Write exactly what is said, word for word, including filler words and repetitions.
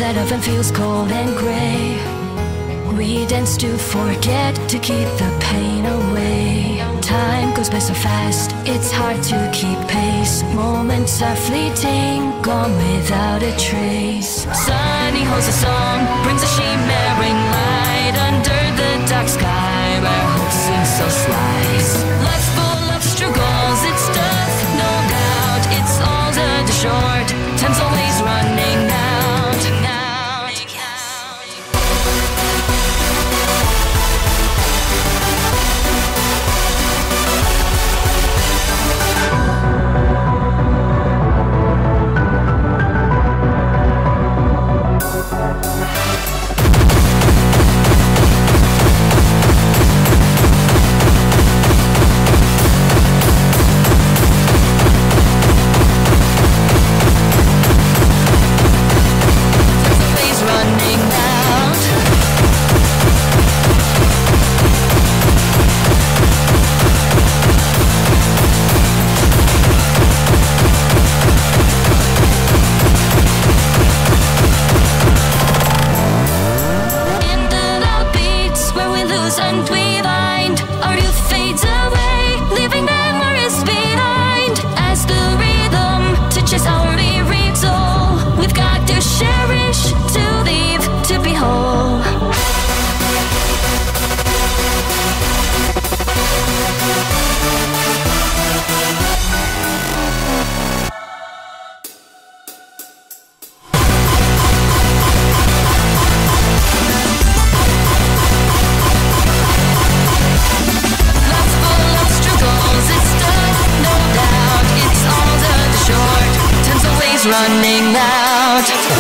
that often feels cold and gray. We dance to forget, to keep the pain away. Time goes by so fast, it's hard to keep pace. Moments are fleeting, gone without a trace. Sunny holds a song, brings a shimmering light under the dark sky where hope seems so slice. Life's full of struggles, it's tough, no doubt. It's all too short, time's always running out. And we find our youth fades away, leaving memories behind. As the rhythm touches our weary soul, we've got to cherish, to live, to be whole. Running out.